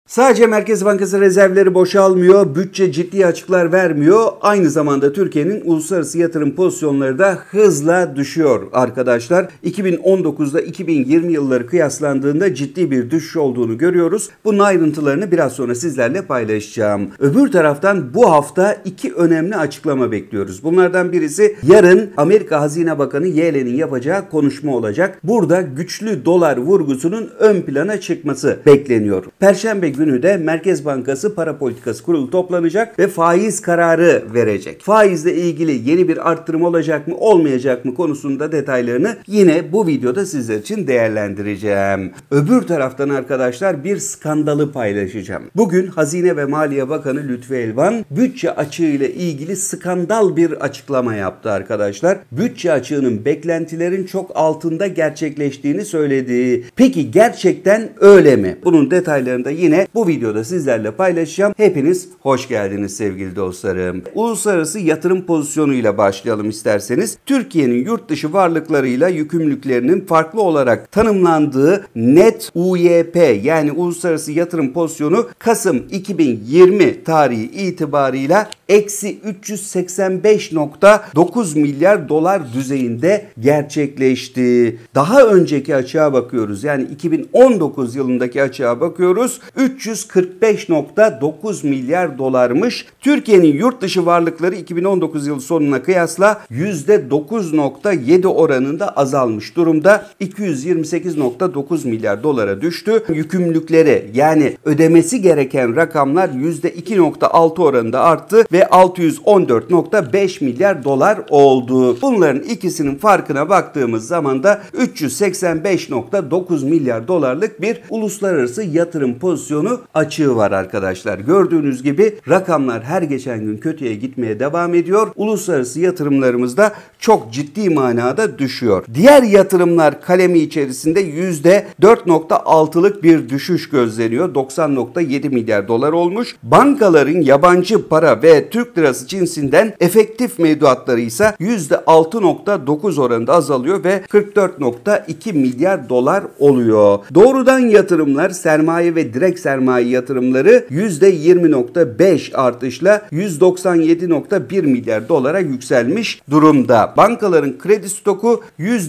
Sadece Merkez Bankası rezervleri boşalmıyor, bütçe ciddi açıklar vermiyor. Aynı zamanda Türkiye'nin uluslararası yatırım pozisyonları da hızla düşüyor arkadaşlar. 2019'da 2020 yılları kıyaslandığında ciddi bir düşüş olduğunu görüyoruz. Bunun ayrıntılarını biraz sonra sizlerle paylaşacağım. Öbür taraftan bu hafta iki önemli açıklama bekliyoruz. Bunlardan birisi yarın Amerika Hazine Bakanı Yellen'in yapacağı konuşma olacak. Burada güçlü dolar vurgusunun ön plana çıkması bekleniyor. Perşembe günü de Merkez Bankası Para Politikası Kurulu toplanacak ve faiz kararı verecek. Faizle ilgili yeni bir arttırım olacak mı olmayacak mı konusunda detaylarını yine bu videoda sizler için değerlendireceğim. Öbür taraftan arkadaşlar bir skandalı paylaşacağım. Bugün Hazine ve Maliye Bakanı Lütfü Elvan bütçe açığı ile ilgili skandal bir açıklama yaptı arkadaşlar. Bütçe açığının beklentilerin çok altında gerçekleştiğini söyledi. Peki gerçekten öyle mi? Bunun detaylarını da yine bu videoda sizlerle paylaşacağım. Hepiniz hoş geldiniz sevgili dostlarım. Uluslararası yatırım pozisyonuyla başlayalım isterseniz. Türkiye'nin yurt dışı varlıklarıyla yükümlülüklerinin farklı olarak tanımlandığı net UYP yani uluslararası yatırım pozisyonu Kasım 2020 tarihi itibarıyla eksi 385.9 milyar dolar düzeyinde gerçekleşti. Daha önceki açığa bakıyoruz. Yani 2019 yılındaki açığa bakıyoruz. 345.9 milyar dolarmış. Türkiye'nin yurt dışı varlıkları 2019 yılı sonuna kıyasla %9.7 oranında azalmış durumda. 228.9 milyar dolara düştü. Yükümlülükleri yani ödemesi gereken rakamlar %2.6 oranında arttı ve 614.5 milyar dolar oldu. Bunların ikisinin farkına baktığımız zaman da 385.9 milyar dolarlık bir uluslararası yatırım pozisyonu açığı var arkadaşlar. Gördüğünüz gibi rakamlar her geçen gün kötüye gitmeye devam ediyor. Uluslararası yatırımlarımız da çok ciddi manada düşüyor. Diğer yatırımlar kalemi içerisinde %4.6'lık bir düşüş gözleniyor. 90.7 milyar dolar olmuş. Bankaların yabancı para ve Türk lirası cinsinden efektif mevduatları ise %6.9 oranında azalıyor ve 44.2 milyar dolar oluyor. Doğrudan yatırımlar sermaye ve direkt sermaye yatırımları %20.5 artışla 197.1 milyar dolara yükselmiş durumda. Bankaların kredi stoku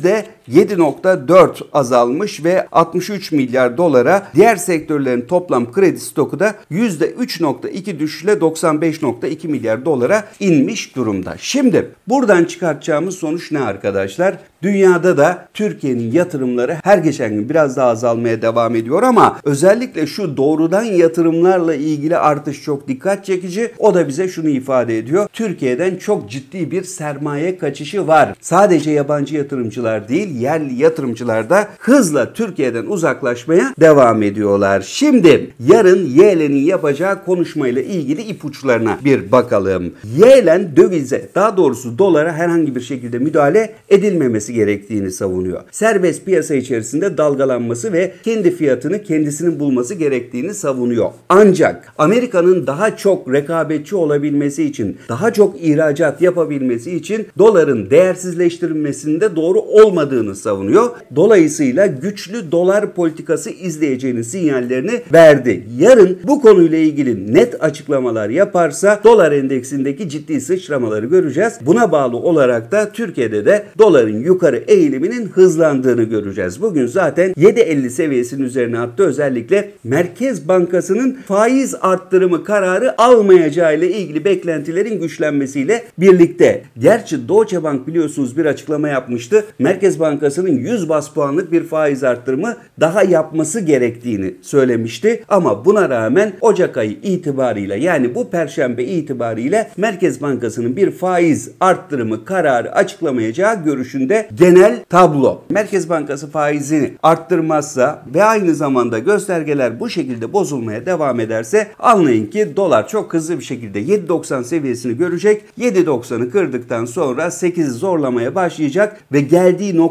%7.4 azalmış ve 63 milyar dolara, diğer sektörlerin toplam kredi stoku da %3.2 düşüşle 95.2 milyar dolara inmiş durumda. Şimdi buradan çıkartacağımız sonuç ne arkadaşlar? Dünyada da Türkiye'nin yatırımları her geçen gün biraz daha azalmaya devam ediyor ama özellikle şu doğrudan yatırımlarla ilgili artış çok dikkat çekici. O da bize şunu ifade ediyor. Türkiye'den çok ciddi bir sermaye kaçışı var. Sadece yabancı yatırımcılar değil, yerli yatırımcılar da hızla Türkiye'den uzaklaşmaya devam ediyorlar. Şimdi yarın Yellen'in yapacağı konuşmayla ilgili ipuçlarına bir bakalım. Yellen dövize, daha doğrusu dolara herhangi bir şekilde müdahale edilmemesi gerektiğini savunuyor. Serbest piyasa içerisinde dalgalanması ve kendi fiyatını kendisinin bulması gerektiğini savunuyor. Ancak Amerika'nın daha çok rekabetçi olabilmesi için, daha çok ihracat yapabilmesi için doların değersizleştirilmesinde doğru olmadığını savunuyor. Dolayısıyla güçlü dolar politikası izleyeceğinin sinyallerini verdi. Yarın bu konuyla ilgili net açıklamalar yaparsa dolar endeksindeki ciddi sıçramaları göreceğiz. Buna bağlı olarak da Türkiye'de de doların yukarı eğiliminin hızlandığını göreceğiz. Bugün zaten 7.50 seviyesinin üzerine attı. Özellikle Merkez Bankası'nın faiz arttırımı kararı almayacağı ile ilgili beklentilerin güçlenmesiyle birlikte. Gerçi Deutsche Bank biliyorsunuz bir açıklama yapmıştı. Merkez Bankası'nın 100 bas puanlık bir faiz arttırımı daha yapması gerektiğini söylemişti. Ama buna rağmen Ocak ayı itibarıyla yani bu Perşembe itibarıyla Merkez Bankası'nın bir faiz arttırımı kararı açıklamayacağı görüşünde genel tablo. Merkez Bankası faizini arttırmazsa ve aynı zamanda göstergeler bu şekilde bozulmaya devam ederse anlayın ki dolar çok hızlı bir şekilde 7.90 seviyesini görecek. 7.90'ı kırdıktan sonra 8'i zorlamaya başlayacak ve geldiği nokta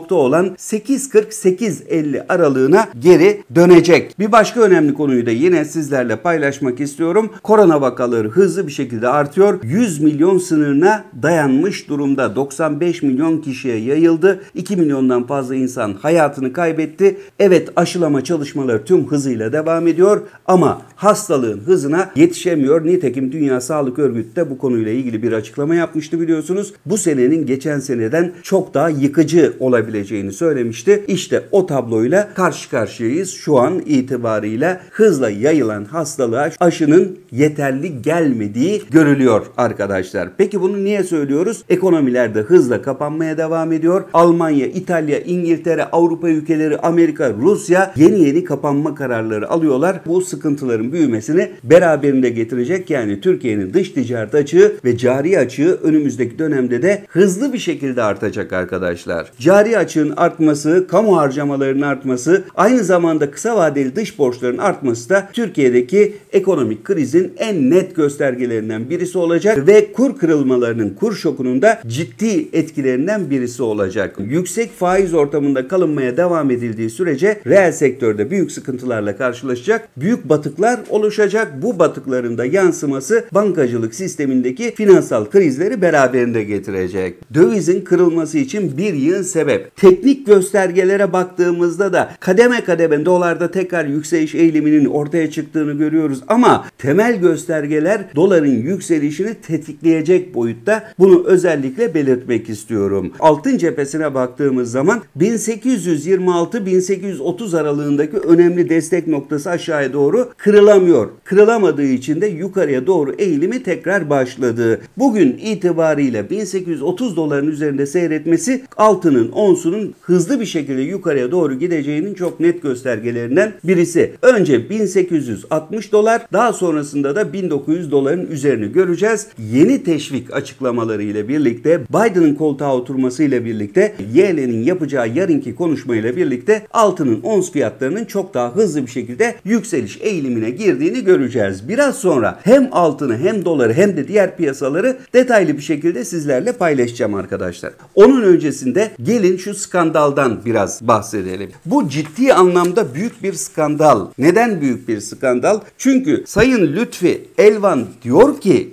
hafta olan 8.40-8.50 aralığına geri dönecek. Bir başka önemli konuyu da yine sizlerle paylaşmak istiyorum. Korona vakaları hızlı bir şekilde artıyor. 100 milyon sınırına dayanmış durumda. 95 milyon kişiye yayıldı. 2 milyondan fazla insan hayatını kaybetti. Evet, aşılama çalışmaları tüm hızıyla devam ediyor ama hastalığın hızına yetişemiyor. Nitekim Dünya Sağlık Örgütü de bu konuyla ilgili bir açıklama yapmıştı biliyorsunuz. Bu senenin geçen seneden çok daha yıkıcı olabileceğini söylemişti. İşte o tabloyla karşı karşıyayız. Şu an itibariyle hızla yayılan hastalığa aşının yeterli gelmediği görülüyor arkadaşlar. Peki bunu niye söylüyoruz? Ekonomiler de hızla kapanmaya devam ediyor. Almanya, İtalya, İngiltere, Avrupa ülkeleri, Amerika, Rusya yeni kapanma kararları alıyorlar. Bu sıkıntıların büyümesini beraberinde getirecek. Yani Türkiye'nin dış ticaret açığı ve cari açığı önümüzdeki dönemde de hızlı bir şekilde artacak arkadaşlar. Cari açığın artması, kamu harcamalarının artması, aynı zamanda kısa vadeli dış borçların artması da Türkiye'deki ekonomik krizin en net göstergelerinden birisi olacak ve kur kırılmalarının, kur şokunun da ciddi etkilerinden birisi olacak. Yüksek faiz ortamında kalınmaya devam edildiği sürece reel sektörde büyük sıkıntılarla karşılaşacak, büyük batıklar oluşacak. Bu batıkların da yansıması bankacılık sistemindeki finansal krizleri beraberinde getirecek. Dövizin kırılması için bir yığın sebep. Teknik göstergelere baktığımızda da kademe kademe dolarda tekrar yükseliş eğiliminin ortaya çıktığını görüyoruz ama temel göstergeler doların yükselişini tetikleyecek boyutta. Bunu özellikle belirtmek istiyorum. Altın cephesine baktığımız zaman 1826-1830 aralığındaki önemli destek noktası aşağıya doğru kırılamıyor. Kırılamadığı için de yukarıya doğru eğilimi tekrar başladı. Bugün itibariyle 1830 doların üzerinde seyretmesi altının onsunun hızlı bir şekilde yukarıya doğru gideceğinin çok net göstergelerinden birisi. Önce 1860 dolar, daha sonrasında da 1900 doların üzerini göreceğiz. Yeni teşvik açıklamaları ile birlikte, Biden'ın koltuğa oturması ile birlikte, Yellen'in yapacağı yarınki konuşmayla birlikte altının ons fiyatlarının çok daha hızlı bir şekilde yükseliş eğilimine girdiğini göreceğiz. Biraz sonra hem altını hem doları hem de diğer piyasaları detaylı bir şekilde sizlerle paylaşacağım arkadaşlar. Onun öncesinde gelin şu skandaldan biraz bahsedelim. Bu ciddi anlamda büyük bir skandal. Neden büyük bir skandal? Çünkü Sayın Lütfi Elvan diyor ki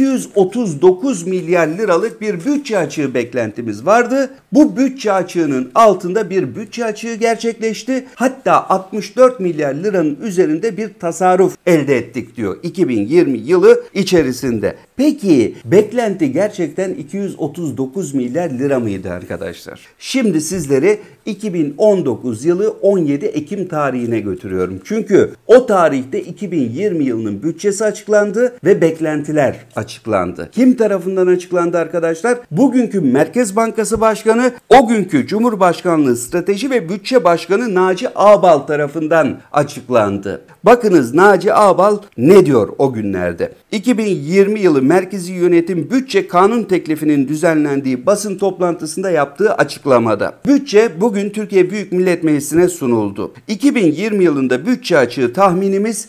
239 milyar liralık bir bütçe açığı beklentimiz vardı. Bu bütçe açığının altında bir bütçe açığı gerçekleşti. Hatta 64 milyar liranın üzerinde bir tasarruf elde ettik diyor 2020 yılı içerisinde. Peki beklenti gerçekten 239 milyar lira mıydı arkadaşlar? Şimdi sizleri 2019 yılı 17 Ekim tarihine götürüyorum. Çünkü o tarihte 2020 yılının bütçesi açıklandı ve beklentiler açıklandı. Kim tarafından açıklandı arkadaşlar? Bugünkü Merkez Bankası Başkanı, o günkü Cumhurbaşkanlığı Strateji ve Bütçe Başkanı Naci Ağbal tarafından açıklandı. Bakınız Naci Ağbal ne diyor o günlerde? 2020 yılı Merkezi Yönetim Bütçe Kanun Teklifi'nin düzenlendiği basın toplantısında yaptığı açıklamada. Bütçe bugün Türkiye Büyük Millet Meclisi'ne sunuldu. 2020 yılında bütçe açığı tahminimiz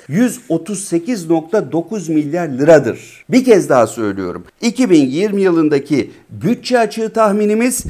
138.9 milyar liradır. Bir kez daha söylüyorum. 2020 yılındaki bütçe açığı tahminimiz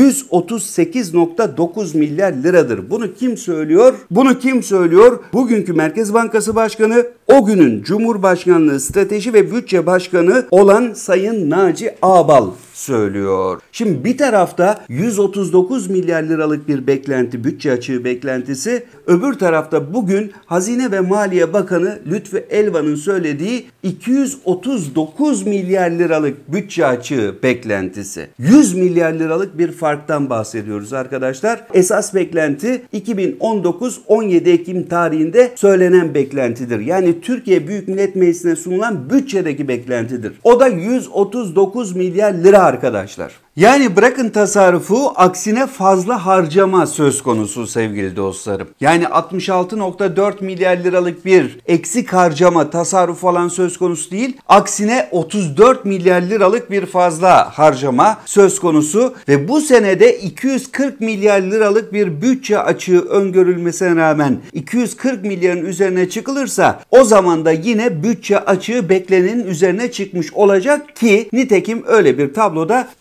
138.9 milyar liradır. Bunu kim söylüyor? Bugünkü Merkez Bankası Başkanı, o günün Cumhurbaşkanlığı Strateji ve Bütçe Başkanı olan Sayın Naci Ağbal söylüyor. Şimdi bir tarafta 139 milyar liralık bir beklenti, bütçe açığı beklentisi, öbür tarafta bugün Hazine ve Maliye Bakanı Lütfi Elvan'ın söylediği 239 milyar liralık bütçe açığı beklentisi. 100 milyar liralık bir farktan bahsediyoruz arkadaşlar. Esas beklenti 2019-17 Ekim tarihinde söylenen beklentidir. Yani Türkiye Büyük Millet Meclisi'ne sunulan bütçedeki beklentidir. O da 139 milyar lira arkadaşlar. Yani bırakın tasarrufu, aksine fazla harcama söz konusu sevgili dostlarım. Yani 66.4 milyar liralık bir eksik harcama, tasarruf falan söz konusu değil. Aksine 34 milyar liralık bir fazla harcama söz konusu ve bu senede 240 milyar liralık bir bütçe açığı öngörülmesine rağmen 240 milyarın üzerine çıkılırsa o zaman da yine bütçe açığı beklenenin üzerine çıkmış olacak ki nitekim öyle bir tabloda bekliyoruz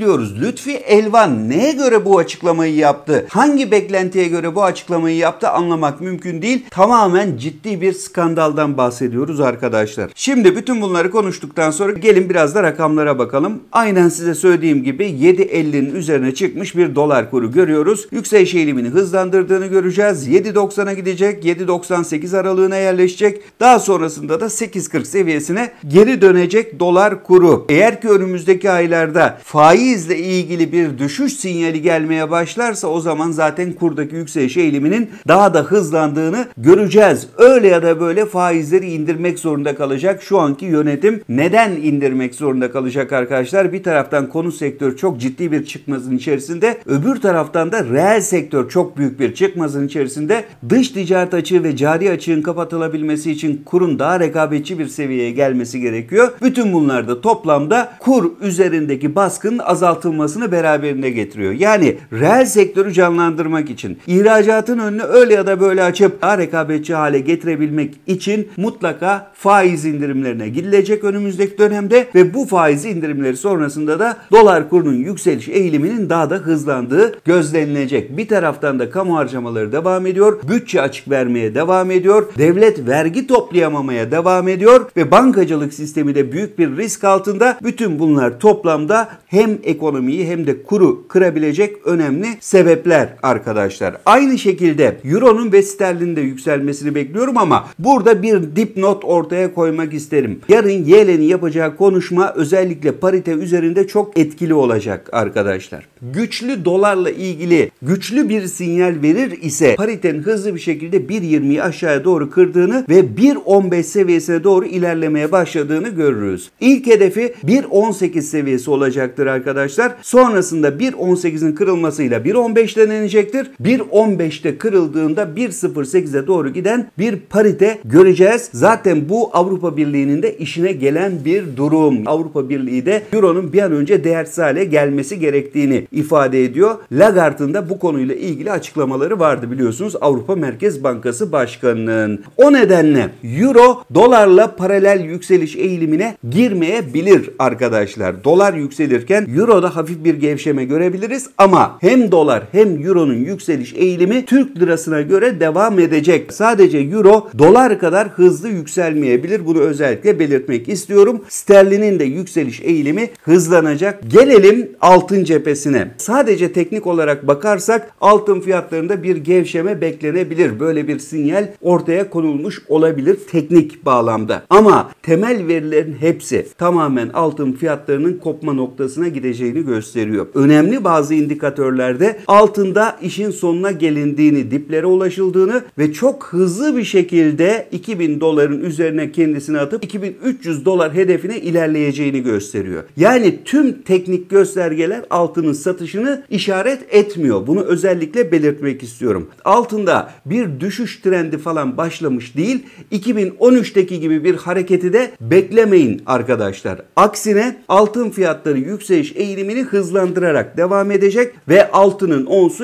arıyoruz. Lütfi Elvan neye göre bu açıklamayı yaptı? Hangi beklentiye göre bu açıklamayı yaptı anlamak mümkün değil. Tamamen ciddi bir skandaldan bahsediyoruz arkadaşlar. Şimdi bütün bunları konuştuktan sonra gelin biraz da rakamlara bakalım. Aynen size söylediğim gibi 7.50'nin üzerine çıkmış bir dolar kuru görüyoruz. Yükseliş eğilimini hızlandırdığını göreceğiz. 7.90'a gidecek. 7.98 aralığına yerleşecek. Daha sonrasında da 8.40 seviyesine geri dönecek dolar kuru. Eğer ki önümüzdeki aylarda faizle ilgili bir düşüş sinyali gelmeye başlarsa o zaman zaten kurdaki yükseliş eğiliminin daha da hızlandığını göreceğiz. Öyle ya da böyle faizleri indirmek zorunda kalacak şu anki yönetim. Neden indirmek zorunda kalacak arkadaşlar? Bir taraftan konut sektörü çok ciddi bir çıkmazın içerisinde. Öbür taraftan da reel sektör çok büyük bir çıkmazın içerisinde. Dış ticaret açığı ve cari açığın kapatılabilmesi için kurun daha rekabetçi bir seviyeye gelmesi gerekiyor. Bütün bunlar da toplamda kur üzerindeki baskının azaltılmasını beraberinde getiriyor. Yani reel sektörü canlandırmak için, ihracatın önünü öyle ya da böyle açıp daha rekabetçi hale getirebilmek için mutlaka faiz indirimlerine gidilecek önümüzdeki dönemde ve bu faiz indirimleri sonrasında da dolar kurunun yükseliş eğiliminin daha da hızlandığı gözlenilecek. Bir taraftan da kamu harcamaları devam ediyor, bütçe açık vermeye devam ediyor, devlet vergi toplayamamaya devam ediyor ve bankacılık sistemi de büyük bir risk altında. Bütün bunlar toplamda hem ekonomiyi hem de kuru kırabilecek önemli sebepler arkadaşlar. Aynı şekilde Euro'nun ve sterlinin de yükselmesini bekliyorum ama burada bir dipnot ortaya koymak isterim. Yarın Yellen'in yapacağı konuşma özellikle parite üzerinde çok etkili olacak arkadaşlar. Güçlü dolarla ilgili güçlü bir sinyal verir ise paritenin hızlı bir şekilde 1.20'yi aşağıya doğru kırdığını ve 1.15 seviyesine doğru ilerlemeye başladığını görürüz. İlk hedefi 1.18 seviyesi olacaktır arkadaşlar. Sonrasında 1.18'in kırılmasıyla 1.15 denenecektir. 1.15'te kırıldığında 1.08'e doğru giden bir parite göreceğiz. Zaten bu Avrupa Birliği'nin de işine gelen bir durum. Avrupa Birliği de Euro'nun bir an önce değersiz hale gelmesi gerektiğini ifade ediyor. Lagarde'ın da bu konuyla ilgili açıklamaları vardı biliyorsunuz Avrupa Merkez Bankası Başkanı'nın. O nedenle Euro dolarla paralel yükseliş eğilimine girmeyebilir arkadaşlar. Dolar yükselirken Euro'da hafif bir gevşeme görebiliriz ama hem dolar hem Euro'nun yükseliş eğilimi Türk lirasına göre devam edecek. Sadece Euro dolar kadar hızlı yükselmeyebilir. Bunu özellikle belirtmek istiyorum. Sterlinin de yükseliş eğilimi hızlanacak. Gelelim altın cephesine. Sadece teknik olarak bakarsak altın fiyatlarında bir gevşeme beklenebilir. Böyle bir sinyal ortaya konulmuş olabilir teknik bağlamda. Ama temel verilerin hepsi tamamen altın fiyatlarının kopma noktasına gideceğini gösteriyor. Önemli bazı indikatörlerde altında işin sonuna gelindiğini, diplere ulaşıldığını ve çok hızlı bir şekilde 2000 doların üzerine kendisini atıp 2300 dolar hedefine ilerleyeceğini gösteriyor. Yani tüm teknik göstergeler altının satışını işaret etmiyor. Bunu özellikle belirtmek istiyorum. Altında bir düşüş trendi falan başlamış değil. 2013'teki gibi bir hareketi de beklemeyin arkadaşlar. Aksine altın fiyatları yükseliş eğilimini hızlandırarak devam edecek ve altının onsu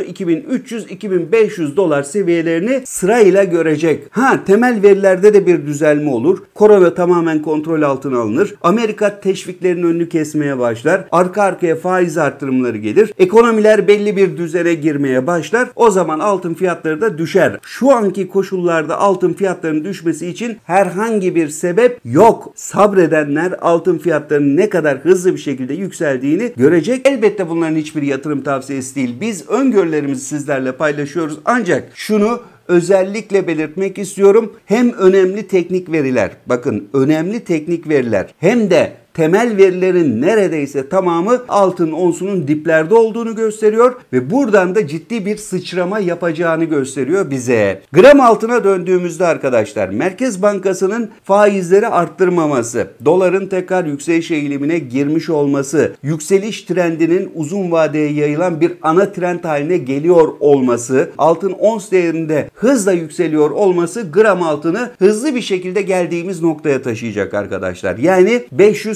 2300-2500 dolar seviyelerini sırayla görecek. Temel verilerde de bir düzelme olur. Korona tamamen kontrol altına alınır. Amerika teşviklerin önünü kesmeye başlar. Arka arkaya faiz artırımları gelir. Ekonomiler belli bir düzene girmeye başlar. O zaman altın fiyatları da düşer. Şu anki koşullarda altın fiyatlarının düşmesi için herhangi bir sebep yok. Sabredenler altın fiyatlarının ne kadar hızlı bir şekilde yükseldiğini görecek. Elbette bunların hiçbir yatırım tavsiyesi değil. Biz öngörülerimizi sizlerle paylaşıyoruz. Ancak şunu özellikle belirtmek istiyorum. Hem önemli teknik veriler, bakın önemli teknik veriler hem de temel verilerin neredeyse tamamı altın onsunun diplerde olduğunu gösteriyor ve buradan da ciddi bir sıçrama yapacağını gösteriyor bize. Gram altına döndüğümüzde arkadaşlar Merkez Bankası'nın faizleri arttırmaması, doların tekrar yükseliş eğilimine girmiş olması, yükseliş trendinin uzun vadeye yayılan bir ana trend haline geliyor olması, altın ons değerinde hızla yükseliyor olması gram altını hızlı bir şekilde geldiğimiz noktaya taşıyacak arkadaşlar. Yani 540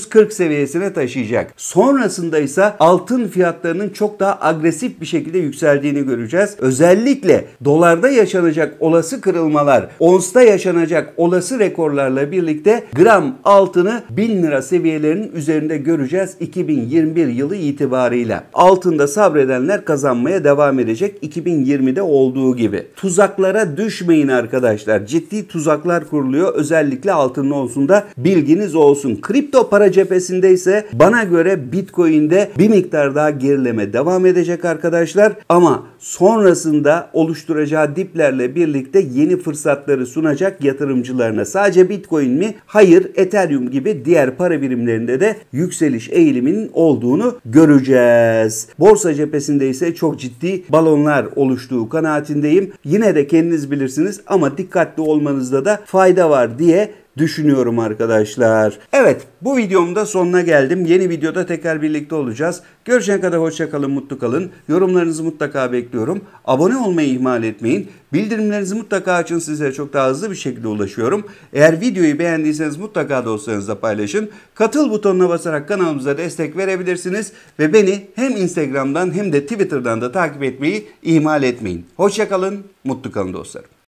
1940 seviyesine taşıyacak. Sonrasında ise altın fiyatlarının çok daha agresif bir şekilde yükseldiğini göreceğiz. Özellikle dolarda yaşanacak olası kırılmalar, onsta yaşanacak olası rekorlarla birlikte gram altını 1000 lira seviyelerinin üzerinde göreceğiz 2021 yılı itibarıyla. Altında sabredenler kazanmaya devam edecek 2020'de olduğu gibi. Tuzaklara düşmeyin arkadaşlar. Ciddi tuzaklar kuruluyor. Özellikle altın konusunda bilginiz olsun. Kripto para cephesinde ise bana göre Bitcoin'de bir miktar daha gerileme devam edecek arkadaşlar. Ama sonrasında oluşturacağı diplerle birlikte yeni fırsatları sunacak yatırımcılarına. Sadece Bitcoin mi? Hayır. Ethereum gibi diğer para birimlerinde de yükseliş eğiliminin olduğunu göreceğiz. Borsa cephesinde ise çok ciddi balonlar oluştuğu kanaatindeyim. Yine de kendiniz bilirsiniz ama dikkatli olmanızda da fayda var diye düşünüyorum arkadaşlar. Evet, bu videomun da sonuna geldim. Yeni videoda tekrar birlikte olacağız. Görüşene kadar hoşça kalın, mutlu kalın. Yorumlarınızı mutlaka bekliyorum. Abone olmayı ihmal etmeyin. Bildirimlerinizi mutlaka açın, sizlere çok daha hızlı bir şekilde ulaşıyorum. Eğer videoyu beğendiyseniz mutlaka dostlarınızla paylaşın. Katıl butonuna basarak kanalımıza destek verebilirsiniz. Ve beni hem Instagram'dan hem de Twitter'dan da takip etmeyi ihmal etmeyin. Hoşça kalın, mutlu kalın dostlarım.